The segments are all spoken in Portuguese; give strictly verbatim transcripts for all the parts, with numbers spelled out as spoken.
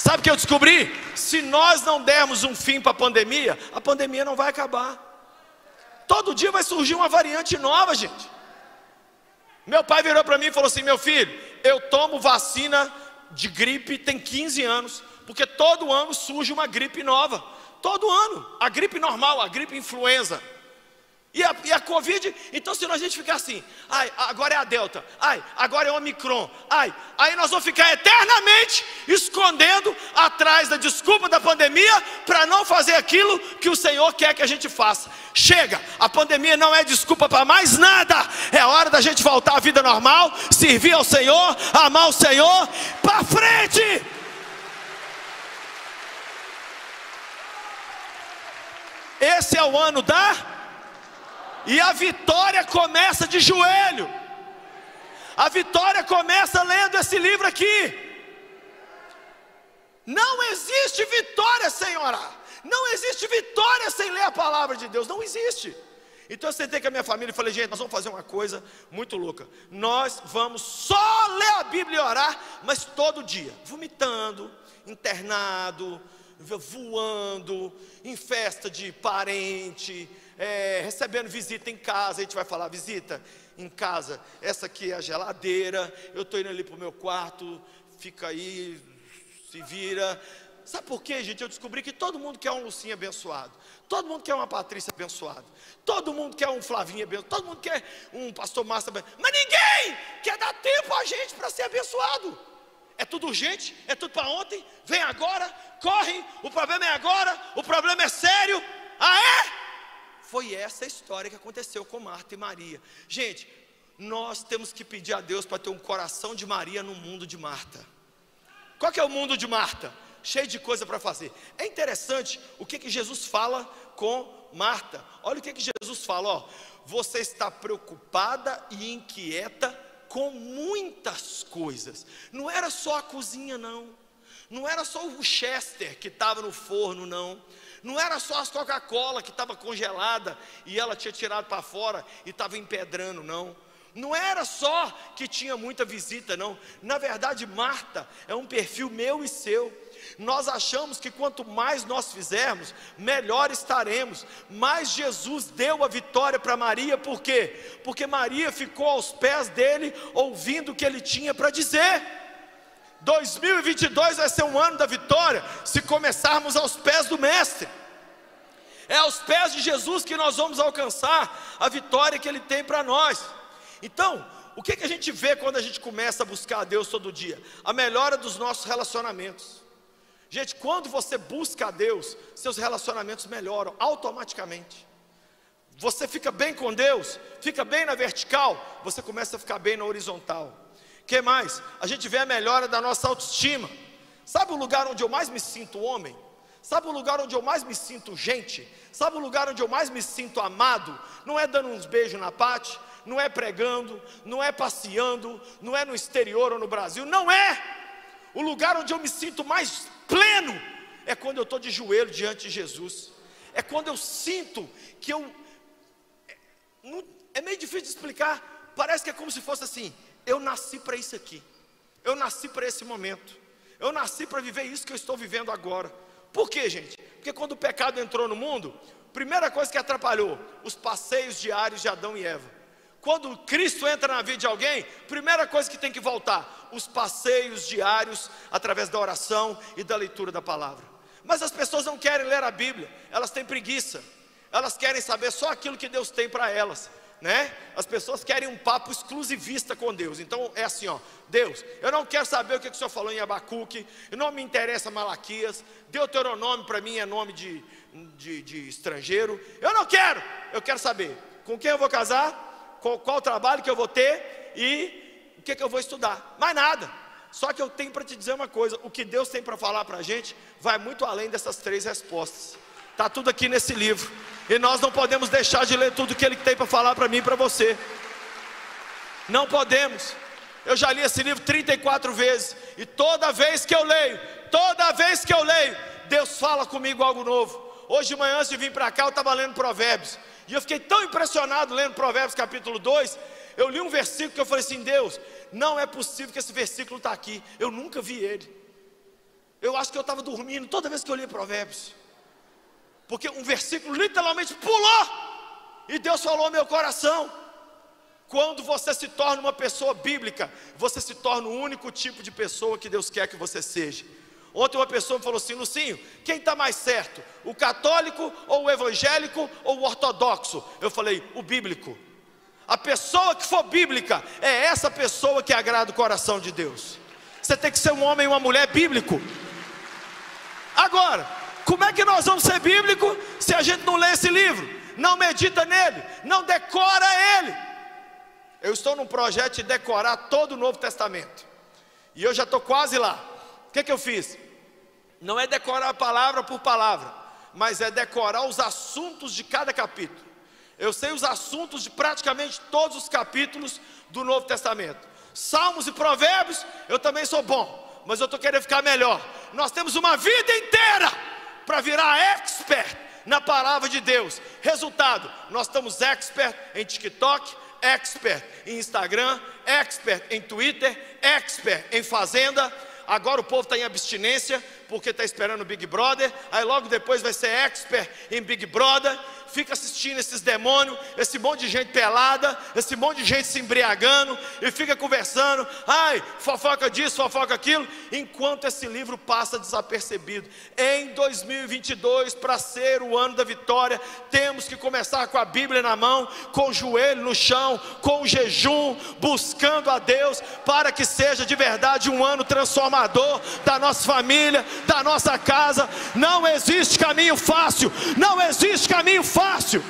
Sabe o que eu descobri? Se nós não dermos um fim para a pandemia, a pandemia não vai acabar. Todo dia vai surgir uma variante nova, gente. Meu pai virou para mim e falou assim: meu filho, eu tomo vacina de gripe tem quinze anos, porque todo ano surge uma gripe nova. Todo ano, a gripe normal, a gripe influenza. E a, e a Covid, então se a gente ficar assim, ai, agora é a Delta, ai, agora é o Omicron, ai, aí nós vamos ficar eternamente escondendo atrás da desculpa da pandemia para não fazer aquilo que o Senhor quer que a gente faça. Chega, a pandemia não é desculpa para mais nada, é hora da gente voltar à vida normal, servir ao Senhor, amar o Senhor, para frente! Esse é o ano da... E a vitória começa de joelho. A vitória começa lendo esse livro aqui. Não existe vitória sem orar. Não existe vitória sem ler a palavra de Deus. Não existe. Então eu sentei com a minha família e falei: gente, nós vamos fazer uma coisa muito louca. Nós vamos só ler a Bíblia e orar, mas todo dia, vomitando, internado, voando, em festa de parente, é, recebendo visita em casa. A gente vai falar: visita em casa, essa aqui é a geladeira, eu estou indo ali para o meu quarto, fica aí, se vira. Sabe por quê, gente? Eu descobri que todo mundo quer um Lucinha abençoado, todo mundo quer uma Patrícia abençoada, todo mundo quer um Flavinho abençoado, todo mundo quer um pastor Márcio abençoado, mas ninguém quer dar tempo a gente para ser abençoado. É tudo urgente, é tudo para ontem, vem agora, corre, o problema é agora, o problema é sério. Ah, é? Foi essa a história que aconteceu com Marta e Maria. Gente, nós temos que pedir a Deus para ter um coração de Maria no mundo de Marta. Qual que é o mundo de Marta? Cheio de coisa para fazer. É interessante o que, que Jesus fala com Marta. Olha o que, que Jesus fala, ó. Você está preocupada e inquieta com muitas coisas. Não era só a cozinha, não. Não era só o Chester que estava no forno, não. Não era só a Coca-Cola que estava congelada e ela tinha tirado para fora e estava empedrando, não. Não era só que tinha muita visita, não. Na verdade, Marta é um perfil meu e seu. Nós achamos que quanto mais nós fizermos, melhor estaremos. Mas Jesus deu a vitória para Maria. Por quê? Porque Maria ficou aos pés dele, ouvindo o que ele tinha para dizer. dois mil e vinte e dois vai ser um ano da vitória, se começarmos aos pés do Mestre. É aos pés de Jesus que nós vamos alcançar a vitória que ele tem para nós. Então, o que, que a gente vê quando a gente começa a buscar a Deus todo dia? A melhora dos nossos relacionamentos. Gente, quando você busca a Deus, seus relacionamentos melhoram automaticamente. Você fica bem com Deus, fica bem na vertical, você começa a ficar bem na horizontal. O que mais? A gente vê a melhora da nossa autoestima. Sabe o lugar onde eu mais me sinto homem? Sabe o lugar onde eu mais me sinto gente? Sabe o lugar onde eu mais me sinto amado? Não é dando uns beijos na Pati, não é pregando, não é passeando, não é no exterior ou no Brasil, não é! O lugar onde eu me sinto mais pleno é quando eu estou de joelho diante de Jesus. É quando eu sinto que eu... É, não, é meio difícil de explicar. Parece que é como se fosse assim: eu nasci para isso aqui, eu nasci para esse momento, eu nasci para viver isso que eu estou vivendo agora. Por quê, gente? Porque quando o pecado entrou no mundo, primeira coisa que atrapalhou, os passeios diários de Adão e Eva. Quando Cristo entra na vida de alguém, primeira coisa que tem que voltar, os passeios diários através da oração e da leitura da palavra. Mas as pessoas não querem ler a Bíblia, elas têm preguiça, elas querem saber só aquilo que Deus tem para elas, né? As pessoas querem um papo exclusivista com Deus. Então é assim, ó: Deus, eu não quero saber o que o Senhor falou em Abacuque, não me interessa Malaquias, Deuteronômio para mim é nome de, de, de estrangeiro, eu não quero, eu quero saber com quem eu vou casar, qual, qual trabalho que eu vou ter e o que, que eu vou estudar, mais nada. Só que eu tenho para te dizer uma coisa: o que Deus tem para falar para a gente vai muito além dessas três respostas. Está tudo aqui nesse livro, e nós não podemos deixar de ler tudo que Ele tem para falar para mim e para você. Não podemos. Eu já li esse livro trinta e quatro vezes, e toda vez que eu leio, toda vez que eu leio, Deus fala comigo algo novo. Hoje de manhã, antes de vir para cá, eu estava lendo Provérbios, e eu fiquei tão impressionado lendo Provérbios capítulo dois. Eu li um versículo que eu falei assim: Deus, não é possível que esse versículo está aqui, eu nunca vi ele. Eu eu acho que eu estava dormindo toda vez que eu li Provérbios, porque um versículo literalmente pulou, e Deus falou ao meu coração: quando você se torna uma pessoa bíblica, você se torna o único tipo de pessoa que Deus quer que você seja. Ontem uma pessoa me falou assim: Lucinho, quem está mais certo? O católico ou o evangélico ou o ortodoxo? Eu falei: o bíblico. A pessoa que for bíblica é essa pessoa que agrada o coração de Deus. Você tem que ser um homem e uma mulher bíblico. Agora, como é que nós vamos ser bíblico se a gente não lê esse livro, não medita nele, não decora ele? Eu estou num projeto de decorar todo o Novo Testamento, e eu já estou quase lá. O que, que eu fiz? Não é decorar palavra por palavra, mas é decorar os assuntos de cada capítulo. Eu sei os assuntos de praticamente todos os capítulos do Novo Testamento. Salmos e Provérbios, eu também sou bom, mas eu estou querendo ficar melhor. Nós temos uma vida inteira para virar expert na palavra de Deus. Resultado, nós estamos expert em TikTok, expert em Instagram, expert em Twitter, expert em Fazenda. Agora o povo está em abstinência, porque está esperando o Big Brother. Aí logo depois vai ser expert em Big Brother. Fica assistindo esses demônios, esse monte de gente pelada, esse monte de gente se embriagando, e fica conversando, ai, fofoca disso, fofoca aquilo, enquanto esse livro passa desapercebido. Em dois mil e vinte e dois, para ser o ano da vitória, temos que começar com a Bíblia na mão, com o joelho no chão, com o jejum, buscando a Deus, para que seja de verdade um ano transformador da nossa família, da nossa casa. Não existe caminho fácil, não existe caminho fácil. Fácil.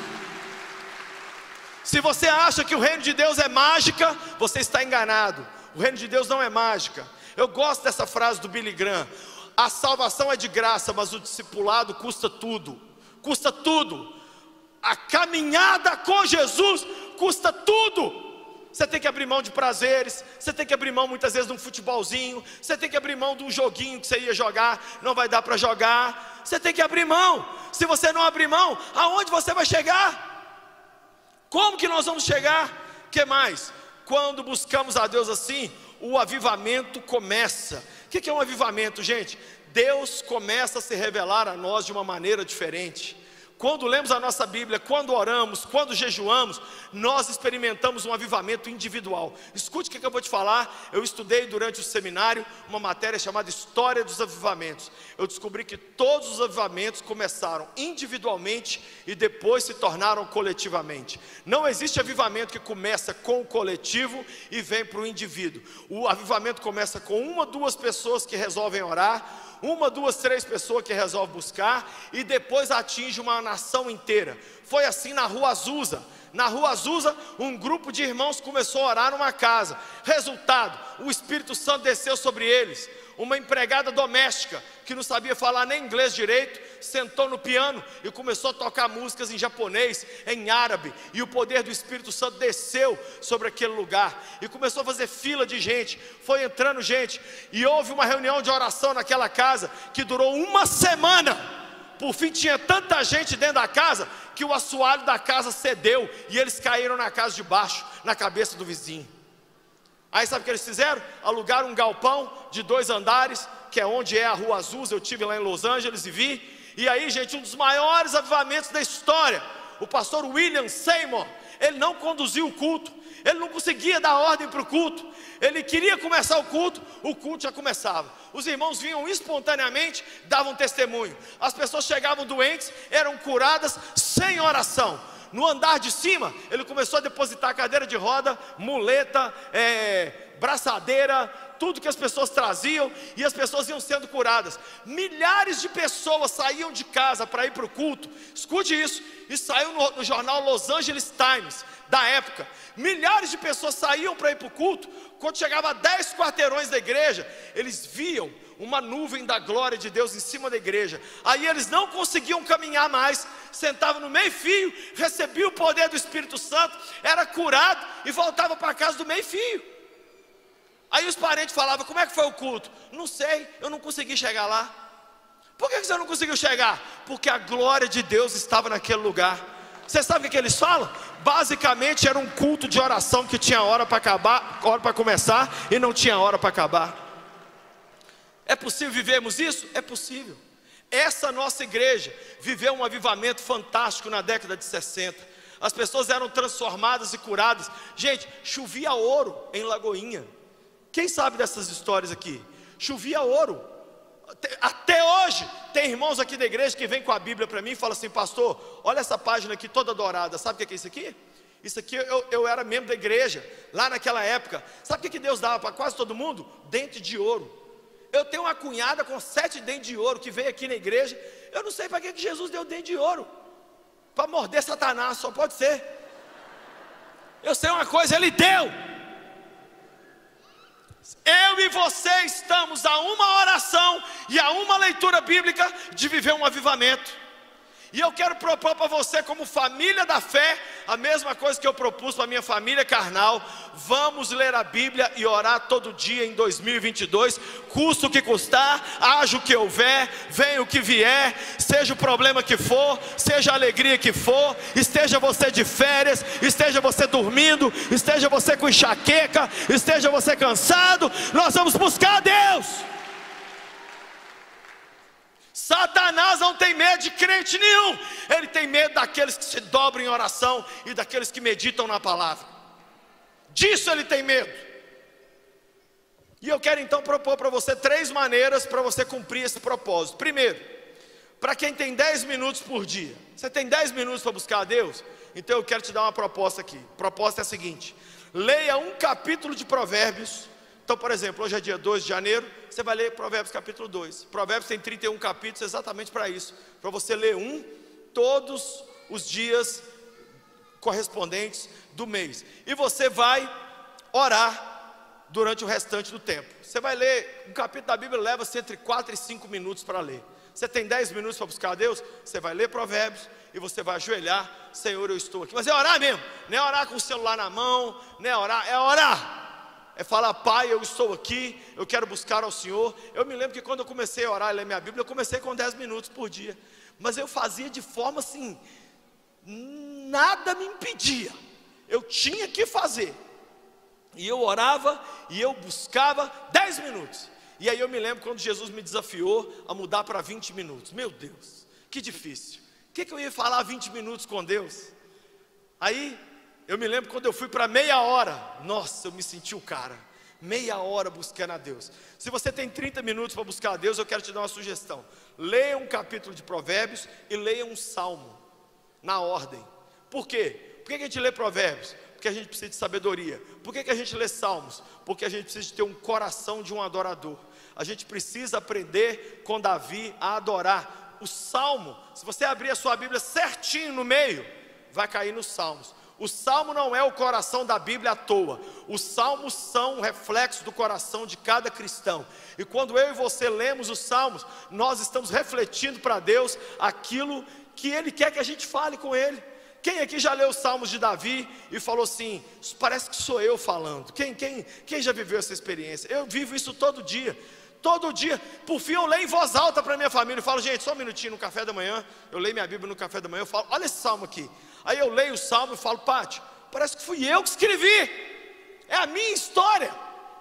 Se você acha que o reino de Deus é mágica, você está enganado. O reino de Deus não é mágica. Eu gosto dessa frase do Billy Graham: a salvação é de graça, mas o discipulado custa tudo. Custa tudo. A caminhada com Jesus custa tudo. Você tem que abrir mão de prazeres, você tem que abrir mão muitas vezes de um futebolzinho, você tem que abrir mão de um joguinho que você ia jogar, não vai dar para jogar. Você tem que abrir mão. Se você não abrir mão, aonde você vai chegar? Como que nós vamos chegar? O que mais? Quando buscamos a Deus assim, o avivamento começa. O que é um avivamento, gente? Deus começa a se revelar a nós de uma maneira diferente. Quando lemos a nossa Bíblia, quando oramos, quando jejuamos, nós experimentamos um avivamento individual. Escute o que eu vou te falar. Eu estudei durante o seminário uma matéria chamada História dos Avivamentos. Eu descobri que todos os avivamentos começaram individualmente e depois se tornaram coletivamente. Não existe avivamento que começa com o coletivo e vem para o indivíduo. O avivamento começa com uma, duas pessoas que resolvem orar, uma, duas, três pessoas que resolvem buscar, e depois atinge uma nação inteira. Foi assim na Rua Azusa. Na Rua Azusa, um grupo de irmãos começou a orar numa casa. Resultado, o Espírito Santo desceu sobre eles. Uma empregada doméstica, que não sabia falar nem inglês direito, sentou no piano e começou a tocar músicas em japonês, em árabe, e o poder do Espírito Santo desceu sobre aquele lugar, e começou a fazer fila de gente, foi entrando gente, e houve uma reunião de oração naquela casa, que durou uma semana. Por fim tinha tanta gente dentro da casa, que o assoalho da casa cedeu, e eles caíram na casa de baixo, na cabeça do vizinho. Aí sabe o que eles fizeram? Alugaram um galpão de dois andares, que é onde é a Rua Azusa. Eu estive lá em Los Angeles e vi. E aí, gente, um dos maiores avivamentos da história. O pastor William Seymour, ele não conduziu o culto, ele não conseguia dar ordem para o culto. Ele queria começar o culto, o culto já começava. Os irmãos vinham espontaneamente, davam testemunho. As pessoas chegavam doentes, eram curadas sem oração. No andar de cima, ele começou a depositar cadeira de roda, muleta, é, braçadeira, tudo que as pessoas traziam, e as pessoas iam sendo curadas. Milhares de pessoas saíam de casa para ir para o culto. Escute isso, isso saiu no, no jornal Los Angeles Times, da época. Milhares de pessoas saíam para ir para o culto. Quando chegava a dez quarteirões da igreja, eles viam uma nuvem da glória de Deus em cima da igreja. Aí eles não conseguiam caminhar mais, sentavam no meio fio, recebiam o poder do Espírito Santo, era curado e voltava para casa do meio fio. Aí os parentes falavam: como é que foi o culto? Não sei, eu não consegui chegar lá. Por que você não conseguiu chegar? Porque a glória de Deus estava naquele lugar. Você sabe o que eles falam? Basicamente era um culto de oração que tinha hora para acabar, hora para começar, e não tinha hora para acabar. É possível vivermos isso? É possível. Essa nossa igreja viveu um avivamento fantástico na década de sessenta. As pessoas eram transformadas e curadas. Gente, chovia ouro em Lagoinha. Quem sabe dessas histórias aqui? Chovia ouro. Até hoje, tem irmãos aqui da igreja que vêm com a Bíblia para mim e falam assim: pastor, olha essa página aqui toda dourada. Sabe o que é isso aqui? Isso aqui eu, eu era membro da igreja, lá naquela época. Sabe o que Deus dava para quase todo mundo? Dente de ouro. Eu tenho uma cunhada com sete dentes de ouro que veio aqui na igreja. Eu não sei para que Jesus deu dente de ouro. Para morder Satanás, só pode ser. Eu sei uma coisa, Ele deu. Eu e você estamos a uma oração e a uma leitura bíblica de viver um avivamento. E eu quero propor para você, como família da fé, a mesma coisa que eu propus para a minha família carnal. Vamos ler a Bíblia e orar todo dia em dois mil e vinte e dois, custa o que custar, haja o que houver, venha o que vier, seja o problema que for, seja a alegria que for, esteja você de férias, esteja você dormindo, esteja você com enxaqueca, esteja você cansado, nós vamos buscar a Deus. Satanás não tem medo de crente nenhum. Ele tem medo daqueles que se dobram em oração e daqueles que meditam na palavra. Disso ele tem medo. E eu quero então propor para você três maneiras para você cumprir esse propósito. Primeiro, para quem tem dez minutos por dia. Você tem dez minutos para buscar a Deus? Então eu quero te dar uma proposta aqui. A proposta é a seguinte: leia um capítulo de Provérbios. Então, por exemplo, hoje é dia dois de janeiro, você vai ler Provérbios capítulo dois. Provérbios tem trinta e um capítulos exatamente para isso, para você ler um todos os dias correspondentes do mês. E você vai orar durante o restante do tempo. Você vai ler, um capítulo da Bíblia leva-se entre quatro e cinco minutos para ler. Você tem dez minutos para buscar a Deus, você vai ler Provérbios e você vai ajoelhar: Senhor, eu estou aqui. Mas é orar mesmo, não é orar com o celular na mão, não é orar, é orar. É falar: Pai, eu estou aqui, eu quero buscar ao Senhor. Eu me lembro que quando eu comecei a orar e ler minha Bíblia, eu comecei com dez minutos por dia. Mas eu fazia de forma assim, nada me impedia. Eu tinha que fazer. E eu orava e eu buscava dez minutos. E aí eu me lembro quando Jesus me desafiou a mudar para vinte minutos. Meu Deus, que difícil. O que, que eu ia falar vinte minutos com Deus? Aí eu me lembro quando eu fui para meia hora. Nossa, eu me senti o cara. Meia hora buscando a Deus. Se você tem trinta minutos para buscar a Deus, eu quero te dar uma sugestão. Leia um capítulo de Provérbios e leia um salmo, na ordem. Por quê? Por que a gente lê Provérbios? Porque a gente precisa de sabedoria. Por que a gente lê salmos? Porque a gente precisa de ter um coração de um adorador. A gente precisa aprender com Davi a adorar. O salmo, se você abrir a sua Bíblia certinho no meio, vai cair nos salmos. O salmo não é o coração da Bíblia à toa. Os salmos são um reflexo do coração de cada cristão. E quando eu e você lemos os salmos, nós estamos refletindo para Deus aquilo que Ele quer que a gente fale com Ele. Quem aqui já leu os salmos de Davi e falou assim: isso parece que sou eu falando? Quem, quem, quem já viveu essa experiência? Eu vivo isso todo dia. Todo dia, por fim eu leio em voz alta para minha família. Eu falo: gente, só um minutinho, no café da manhã. Eu leio minha Bíblia no café da manhã. Eu falo: olha esse salmo aqui. Aí eu leio o salmo e falo: Pati, parece que fui eu que escrevi. É a minha história.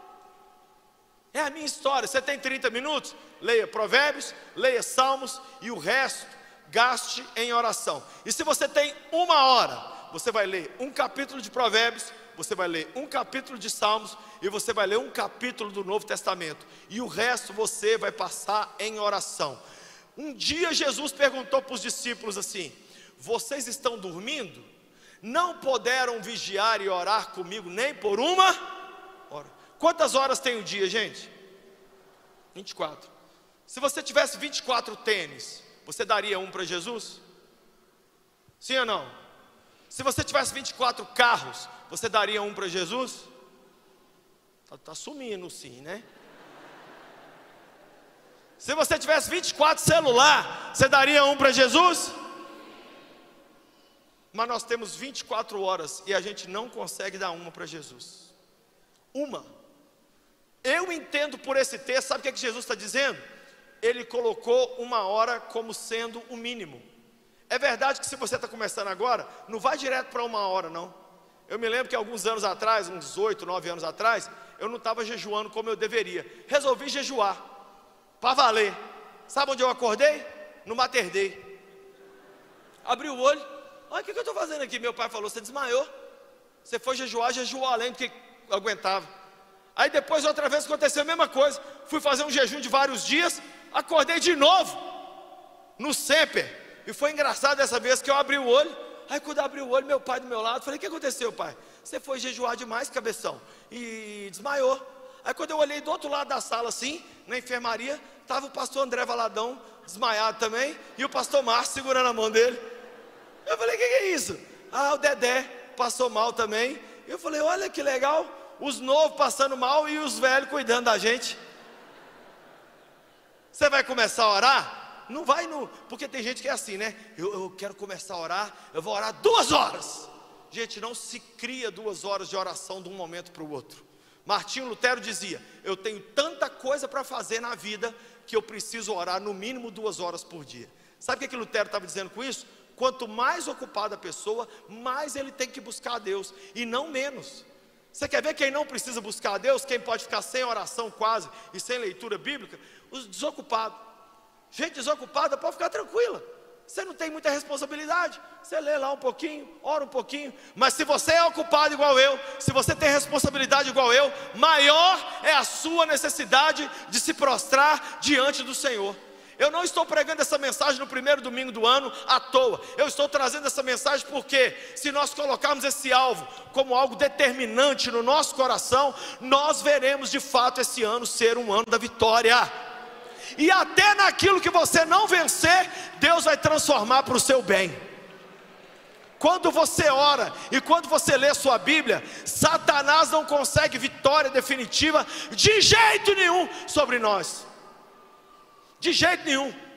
É a minha história. Você tem trinta minutos? Leia Provérbios, leia Salmos e o resto gaste em oração. E se você tem uma hora, você vai ler um capítulo de Provérbios, você vai ler um capítulo de Salmos e você vai ler um capítulo do Novo Testamento. E o resto você vai passar em oração. Um dia Jesus perguntou para os discípulos assim: vocês estão dormindo? Não puderam vigiar e orar comigo nem por uma hora. Quantas horas tem o dia, gente? vinte e quatro. Se você tivesse vinte e quatro tênis, você daria um para Jesus? Sim ou não? Se você tivesse vinte e quatro carros, você daria um para Jesus? Está tá sumindo sim, né? Se você tivesse vinte e quatro celular, você daria um para Jesus? Mas nós temos vinte e quatro horas e a gente não consegue dar uma para Jesus. Uma. Eu entendo por esse texto, sabe o que, é que Jesus está dizendo? Ele colocou uma hora como sendo o mínimo. É verdade que se você está começando agora, não vai direto para uma hora não. Eu me lembro que alguns anos atrás, uns oito, nove anos atrás, eu não estava jejuando como eu deveria. Resolvi jejuar. para valer. Sabe onde eu acordei? No Mater Dei. Abri o olho, olha o que, que eu estou fazendo aqui. Meu pai falou: você desmaiou, você foi jejuar, jejuou além do que aguentava. Aí depois outra vez aconteceu a mesma coisa, fui fazer um jejum de vários dias, acordei de novo, no Semper. E foi engraçado dessa vez que eu abri o olho. Aí quando eu abri o olho, meu pai do meu lado, falei: o que aconteceu, pai? Você foi jejuar demais, cabeção, e desmaiou. Aí quando eu olhei do outro lado da sala assim, na enfermaria, estava o pastor André Valadão desmaiado também, e o pastor Márcio segurando a mão dele. Eu falei: o que, que é isso? Ah, o Dedé passou mal também. Eu falei: olha que legal, os novos passando mal e os velhos cuidando da gente. Você vai começar a orar? Não vai no... Porque tem gente que é assim, né? Eu, eu quero começar a orar, eu vou orar duas horas. Gente, não se cria duas horas de oração de um momento para o outro. Martinho Lutero dizia: eu tenho tanta coisa para fazer na vida que eu preciso orar no mínimo duas horas por dia. Sabe o que, que Lutero estava dizendo com isso? Quanto mais ocupada a pessoa, mais ele tem que buscar a Deus, e não menos. Você quer ver quem não precisa buscar a Deus? Quem pode ficar sem oração quase e sem leitura bíblica? Os desocupados. Gente desocupada pode ficar tranquila. Você não tem muita responsabilidade, você lê lá um pouquinho, ora um pouquinho. Mas se você é ocupado igual eu, se você tem responsabilidade igual eu, maior é a sua necessidade de se prostrar diante do Senhor. Eu não estou pregando essa mensagem no primeiro domingo do ano à toa. Eu estou trazendo essa mensagem porque, se nós colocarmos esse alvo como algo determinante no nosso coração, nós veremos de fato esse ano ser um ano da vitória. E até naquilo que você não vencer, Deus vai transformar para o seu bem. Quando você ora e quando você lê sua Bíblia, Satanás não consegue vitória definitiva de jeito nenhum sobre nós. De jeito nenhum.